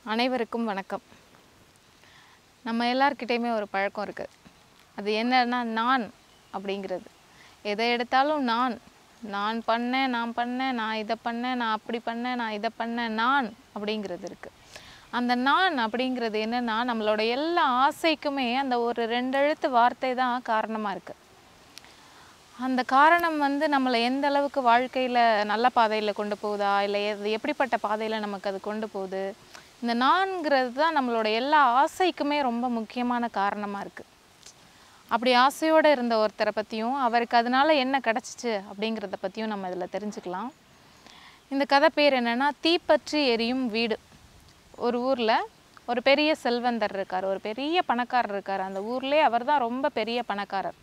அனைவருக்கும் வணக்கம். நம்ம எல்லார்கிட்டயுமே ஒரு பழக்கம் இருக்குது. அது என்னன்னா நான் அப்படிங்கிறது. எதை எடுத்தாலும் நான் பண்ணேன், நான் இதை பண்ணேன், நான் அப்படி பண்ணேன், நான் இதை பண்ணேன், நான் அப்படிங்கிறது இருக்குது. அந்த நான் அப்படிங்கிறது என்னென்னா நம்மளோட எல்லா ஆசைக்குமே அந்த ஒரு 2 எழுத்து வார்த்தை தான் காரணமாக இருக்குது. அந்த காரணம் நம்மளை எந்த அளவுக்கு வாழ்க்கையில் நல்ல பாதையில் கொண்டு போகுதா, இல்லை எப்படிப்பட்ட பாதையில் நமக்கு அது கொண்டு போகுது, இந்த நான்கிறது தான் நம்மளோட எல்லா ஆசைக்குமே ரொம்ப முக்கியமான காரணமாக இருக்குது. அப்படி ஆசையோடு இருந்த ஒருத்தரை பற்றியும் அவருக்கு அதனால என்ன கிடச்சிச்சு அப்படிங்கிறத பற்றியும் நம்ம இதில் தெரிஞ்சுக்கலாம். இந்த கதை பேர் என்னென்னா தீப்பற்றி எரியும் வீடு. ஒரு ஊரில் ஒரு பெரிய செல்வந்தர் இருக்கார், ஒரு பெரிய பணக்காரர் இருக்கார். அந்த ஊர்லேயே அவர் தான் ரொம்ப பெரிய பணக்காரர்.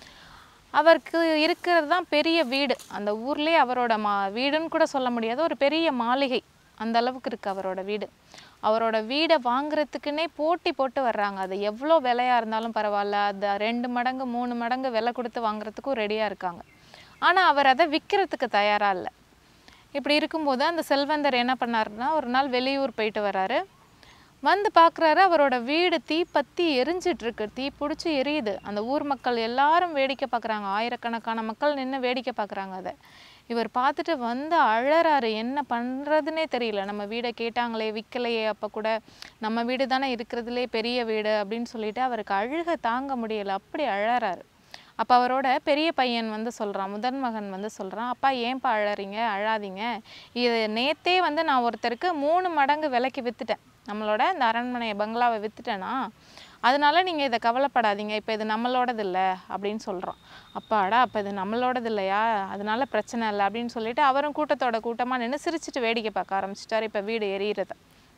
அவருக்கு இருக்கிறது தான் பெரிய வீடு. அந்த ஊர்லேயே அவரோட வீடுன்னு கூட சொல்ல முடியாது, ஒரு பெரிய மாளிகை அந்த அளவுக்கு இருக்குது அவரோட வீடு. அவரோட வீடை வாங்குறதுக்குன்னே போட்டி போட்டு வர்றாங்க. அது எவ்வளோ விலையாக இருந்தாலும் பரவாயில்ல, அது 2 மடங்கு 3 மடங்கு விலை கொடுத்து வாங்குறதுக்கும் ரெடியாக இருக்காங்க. ஆனால் அவர் அதை விற்கிறதுக்கு தயாராக இல்லை. இப்படி இருக்கும்போது அந்த செல்வந்தர் என்ன பண்ணாருன்னா, ஒரு நாள் வெளியூர் போயிட்டு வர்றாரு. வந்து பார்க்குறாரு, அவரோட வீடு தீப்பற்றி எரிஞ்சிட்ருக்கு, தீ பிடிச்சி எரியுது. அந்த ஊர் மக்கள் எல்லாரும் வேடிக்கை பார்க்குறாங்க. ஆயிரக்கணக்கான மக்கள் நின்று வேடிக்கை பார்க்குறாங்க. அதை இவர் பார்த்துட்டு அழறாரு. என்ன பண்ணுறதுனே தெரியல. நம்ம வீடை கேட்டாங்களே, விற்கலையே, அப்போ கூட நம்ம வீடு தானே இருக்கிறதுலே பெரிய வீடு அப்படின்னு சொல்லிட்டு அவருக்கு அழுக தாங்க முடியலை. அப்படி அழறாரு. அப்போ அவரோட பெரிய பையன் சொல்கிறான், முதன் மகன் சொல்கிறான், அப்பா ஏன்பா அழறீங்க, அழாதீங்க. இது நேற்றே நான் ஒருத்தருக்கு 3 மடங்கு விலைக்கு விற்றுட்டேன். நம்மளோட இந்த அரண்மனை பங்களாவை விற்றுட்டேன்னா, அதனால நீங்கள் இதை கவலைப்படாதீங்க, இப்போ இது நம்மளோடது இல்லை அப்படின்னு சொல்கிறான். அப்பாடா, அப்போ இது நம்மளோடது இல்லையா, அதனால பிரச்சனை இல்லை அப்படின்னு சொல்லிட்டு அவரும் கூட்டமாக நின்று சிரிச்சுட்டு வேடிக்கை பார்க்க ஆரம்பிச்சிட்டார். இப்போ வீடு எரியிறத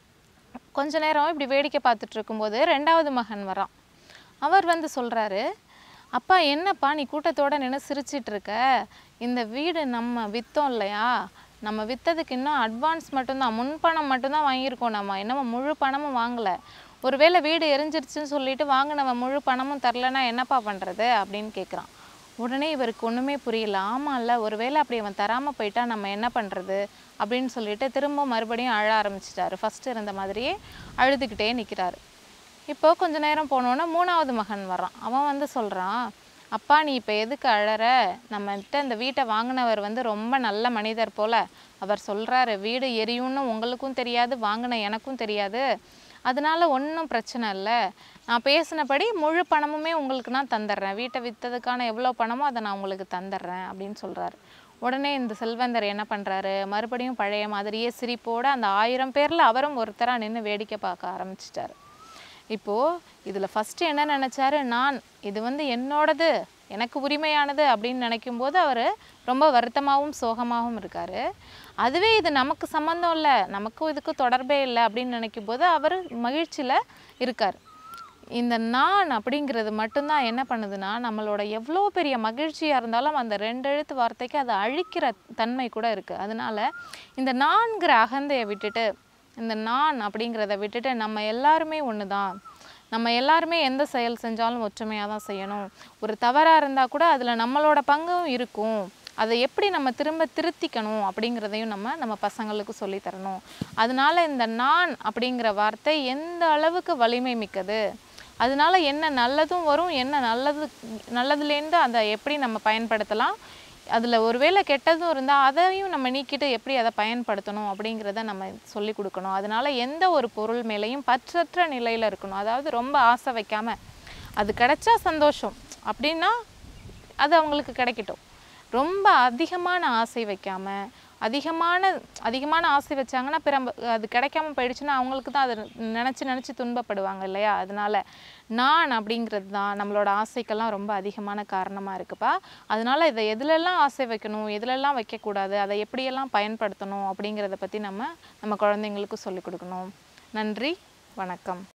கொஞ்ச நேரம் இப்படி வேடிக்கை பார்த்துட்டு இருக்கும்போது 2வது மகன் வரான். அவர் சொல்கிறாரு, அப்பா என்னப்பா நீ கூட்டத்தோடு நின்று சிரிச்சிட்டு இருக்க, இந்த வீடு நம்ம விற்றோம் இல்லையா, நம்ம விற்றதுக்கு இன்னும் அட்வான்ஸ் மட்டும்தான், முன்பணம் மட்டும்தான் வாங்கியிருக்கோம், நம்ம இன்னமும் முழு பணமும் வாங்கலை. ஒருவேளை வீடு எரிஞ்சிருச்சுன்னு சொல்லிட்டு வாங்கினவன் முழு பணமும் தரலைன்னா என்னப்பா பண்ணுறது அப்படின்னு கேட்குறான். உடனே இவருக்கு ஒன்றுமே புரியல. ஆமாம்ல, ஒருவேளை அப்படி அவன் தராமல் போயிட்டா நம்ம என்ன பண்ணுறது அப்படின்னு சொல்லிட்டு திரும்ப மறுபடியும் அழ ஆரம்பிச்சிட்டாரு. ஃபஸ்ட்டு இருந்த மாதிரியே அழுதுகிட்டே நிற்கிறாரு. இப்போது கொஞ்ச நேரம் போனோன்னா 3வது மகன் வரான். அவன் சொல்கிறான், அப்பா நீ இப்போ எதுக்கு அழற, நம்மகிட்ட இந்த வீட்டை வாங்கினவர் ரொம்ப நல்ல மனிதர் போல், அவர் சொல்கிறாரு வீடு எரியும்னு உங்களுக்கும் தெரியாது, வாங்கின எனக்கும் தெரியாது, அதனால ஒன்றும் பிரச்சனை இல்லை, நான் பேசினபடி முழு பணமுமே உங்களுக்கு நான் தந்துடுறேன், வீட்டை விற்றதுக்கான எவ்வளோ பணமோ அதை நான் உங்களுக்கு தந்துடுறேன் அப்படின்னு சொல்கிறாரு. உடனே இந்த செல்வந்தர் என்ன பண்ணுறாரு, மறுபடியும் பழைய மாதிரியே சிரிப்போடு அந்த 1000 பேரில் அவரும் ஒருத்தராக நின்று வேடிக்கை பார்க்க ஆரம்பிச்சிட்டாரு. இப்போது இதில் ஃபஸ்ட்டு என்ன நினச்சாரு, நான் இது என்னோடது, எனக்கு உரிமையானது அப்படின்னு நினைக்கும்போது அவர் ரொம்ப வருத்தமாகவும் சோகமாகவும் இருக்கார். அதுவே இது நமக்கு சம்மந்தம் இல்லை, நமக்கும் இதுக்கு தொடர்பே இல்லை அப்படின்னு நினைக்கும்போது அவர் மகிழ்ச்சியில் இருக்கார். இந்த நான் அப்படிங்கிறது மட்டும்தான் என்ன பண்ணுதுன்னா, நம்மளோட எவ்வளோ பெரிய மகிழ்ச்சியாக இருந்தாலும் அந்த 2 எழுத்து வார்த்தைக்கு அதை அழிக்கிற தன்மை கூட இருக்குது. அதனால் இந்த நான்கிற அகந்தையை விட்டுட்டு, இந்த நான் அப்படிங்கிறத விட்டுட்டு நம்ம எல்லாருமே ஒன்று தான், நம்ம எல்லாருமே எந்த செயல் செஞ்சாலும் ஒற்றுமையாக தான் செய்யணும். ஒரு தவறாக இருந்தால் கூட அதில் நம்மளோட பங்கும் இருக்கும், அதை எப்படி நம்ம திரும்ப திருத்திக்கணும் அப்படிங்கிறதையும் நம்ம பசங்களுக்கு சொல்லித்தரணும். அதனால இந்த நான் அப்படிங்கிற வார்த்தை எந்த அளவுக்கு வலிமை மிக்கது, அதனால என்ன நல்லதும் வரும், என்ன நல்லதுலேருந்து அதை எப்படி நம்ம பயன்படுத்தலாம், அதில் ஒருவேளை கெட்டதும் இருந்தால் அதையும் நம்ம நீக்கிட்டு எப்படி அதை பயன்படுத்தணும் அப்படிங்கிறத நம்ம சொல்லி கொடுக்கணும். அதனால் எந்த ஒரு பொருள் மேலேயும் பற்றற்ற நிலையில் இருக்கணும். அதாவது ரொம்ப ஆசை வைக்காமல், அது கிடைச்சா சந்தோஷம் அப்படின்னா அது அவங்களுக்கு கிடைக்கட்டும். ரொம்ப அதிகமான ஆசை வைக்காமல், அதிகமான ஆசை வச்சாங்கன்னா அது கிடைக்காம போயிடுச்சுன்னா அவங்களுக்கு தான் அதை நினச்சி துன்பப்படுவாங்க இல்லையா. அதனால் நான் அப்படிங்கிறது தான் நம்மளோட ஆசைக்கெல்லாம் ரொம்ப அதிகமான காரணமாக இருக்குப்பா. அதனால் இதை எதுலெல்லாம் ஆசை வைக்கணும், எதுலெல்லாம் வைக்கக்கூடாது, அதை எப்படியெல்லாம் பயன்படுத்தணும் அப்படிங்கிறத பற்றி நம்ம குழந்தைங்களுக்கு சொல்லிக் கொடுக்கணும். நன்றி, வணக்கம்.